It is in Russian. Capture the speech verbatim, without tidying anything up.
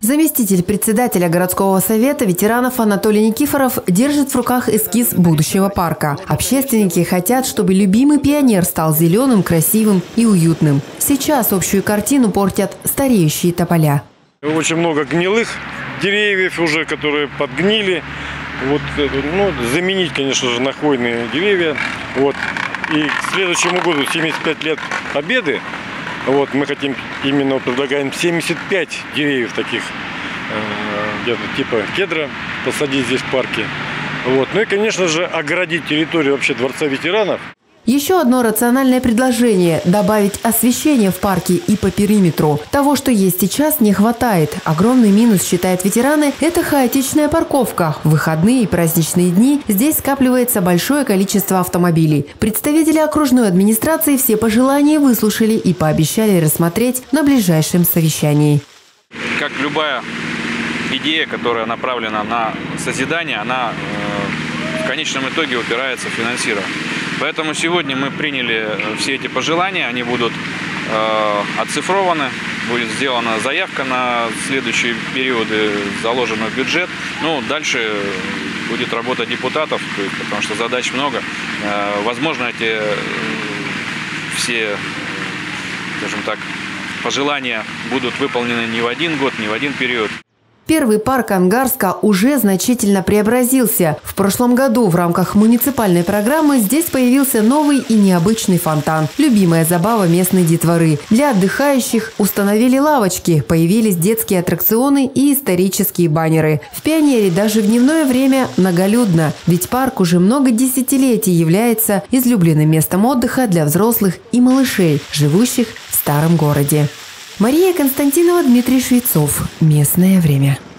Заместитель председателя городского совета ветеранов Анатолий Никифоров держит в руках эскиз будущего парка. Общественники хотят, чтобы любимый пионер стал зеленым, красивым и уютным. Сейчас общую картину портят стареющие тополя. Очень много гнилых деревьев уже, которые подгнили. Вот, ну, заменить, конечно же, на хвойные деревья. Вот. И к следующему году, семьдесят пять лет Победы, вот, мы хотим, именно предлагаем семьдесят пять деревьев таких, э, где-то типа кедра, посадить здесь в парке. Вот. Ну и, конечно же, оградить территорию вообще Дворца ветеранов. Еще одно рациональное предложение – добавить освещение в парке и по периметру. Того, что есть сейчас, не хватает. Огромный минус, считают ветераны, это хаотичная парковка. В выходные и праздничные дни здесь скапливается большое количество автомобилей. Представители окружной администрации все пожелания выслушали и пообещали рассмотреть на ближайшем совещании. Как любая идея, которая направлена на созидание, она э, в конечном итоге упирается в финансирование. Поэтому сегодня мы приняли все эти пожелания, они будут э, оцифрованы, будет сделана заявка на следующие периоды, заложена в бюджет. Ну, дальше будет работа депутатов, потому что задач много. Э, возможно, эти э, все, скажем так, пожелания будут выполнены не в один год, не в один период. Первый парк Ангарска уже значительно преобразился. В прошлом году в рамках муниципальной программы здесь появился новый и необычный фонтан. Любимая забава местной детворы. Для отдыхающих установили лавочки, появились детские аттракционы и исторические баннеры. В Пионере даже в дневное время многолюдно, ведь парк уже много десятилетий является излюбленным местом отдыха для взрослых и малышей, живущих в старом городе. Мария Константинова, Дмитрий Швецов. Местное время.